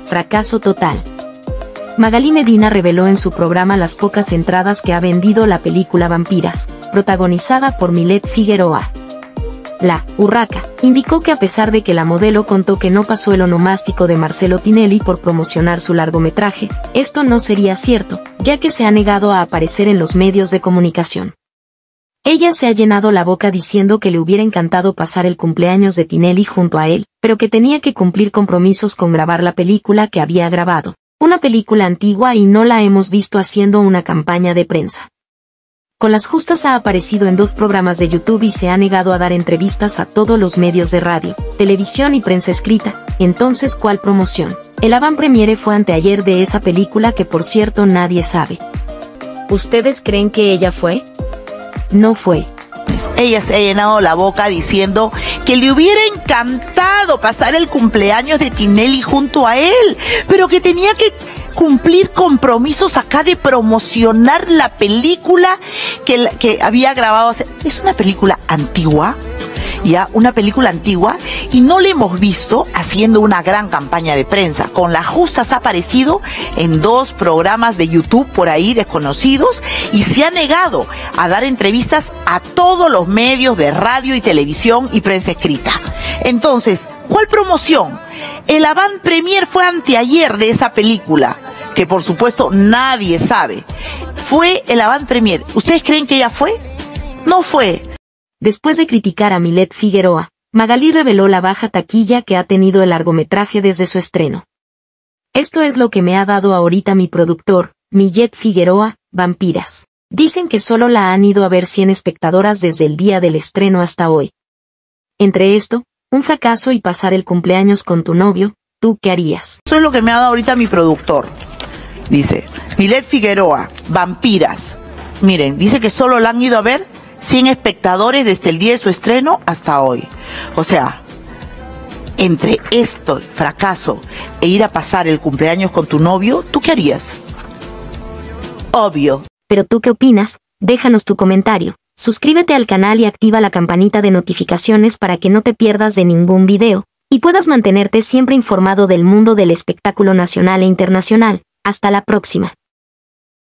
fracaso total. Magalí Medina reveló en su programa las pocas entradas que ha vendido la película Vampiras, protagonizada por Milet Figueroa. La Urraca indicó que a pesar de que la modelo contó que no pasó el onomástico de Marcelo Tinelli por promocionar su largometraje, esto no sería cierto, ya que se ha negado a aparecer en los medios de comunicación. Ella se ha llenado la boca diciendo que le hubiera encantado pasar el cumpleaños de Tinelli junto a él, pero que tenía que cumplir compromisos con grabar la película que había grabado, una película antigua, y no la hemos visto haciendo una campaña de prensa. Con las justas ha aparecido en 2 programas de YouTube y se ha negado a dar entrevistas a todos los medios de radio, televisión y prensa escrita. Entonces, ¿cuál promoción? El avant-premiere fue anteayer de esa película que, por cierto, nadie sabe. ¿Ustedes creen que ella fue? No fue. Ella se ha llenado la boca diciendo que le hubiera encantado pasar el cumpleaños de Tinelli junto a él, pero que tenía que cumplir compromisos acá de promocionar la película que había grabado. Es una película antigua, ya, una película antigua, y no le hemos visto haciendo una gran campaña de prensa. Con las justas ha aparecido en 2 programas de YouTube por ahí desconocidos y se ha negado a dar entrevistas a todos los medios de radio y televisión y prensa escrita. Entonces, ¿cuál promoción? El avant premier fue anteayer de esa película, que por supuesto nadie sabe. Fue el avant premier. ¿Ustedes creen que ella fue? No fue. Después de criticar a Milet Figueroa, Magalí reveló la baja taquilla que ha tenido el largometraje desde su estreno. Esto es lo que me ha dado ahorita mi productor, Milet Figueroa, Vampiras. Dicen que solo la han ido a ver 100 espectadoras desde el día del estreno hasta hoy. Entre esto, un fracaso y pasar el cumpleaños con tu novio, ¿tú qué harías? Esto es lo que me ha dado ahorita mi productor. Dice, Milet Figueroa, Vampiras. Miren, dice que solo la han ido a ver 100 espectadores desde el día de su estreno hasta hoy. O sea, entre esto, fracaso, e ir a pasar el cumpleaños con tu novio, ¿tú qué harías? Obvio. ¿Pero tú qué opinas? Déjanos tu comentario. Suscríbete al canal y activa la campanita de notificaciones para que no te pierdas de ningún video, y puedas mantenerte siempre informado del mundo del espectáculo nacional e internacional. Hasta la próxima.